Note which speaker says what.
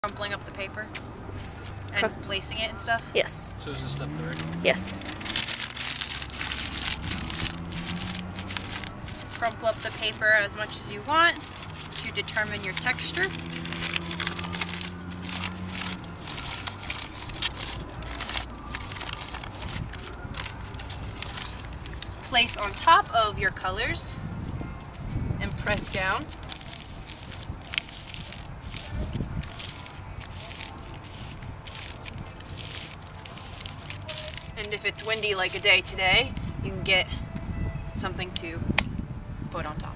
Speaker 1: Crumpling up the paper and placing it and stuff?
Speaker 2: Yes.
Speaker 3: So is this step 3?
Speaker 2: Yes.
Speaker 1: Crumple up the paper as much as you want to determine your texture. Place on top of your colors and press down. And if it's windy like a day today, you can get something to put on top.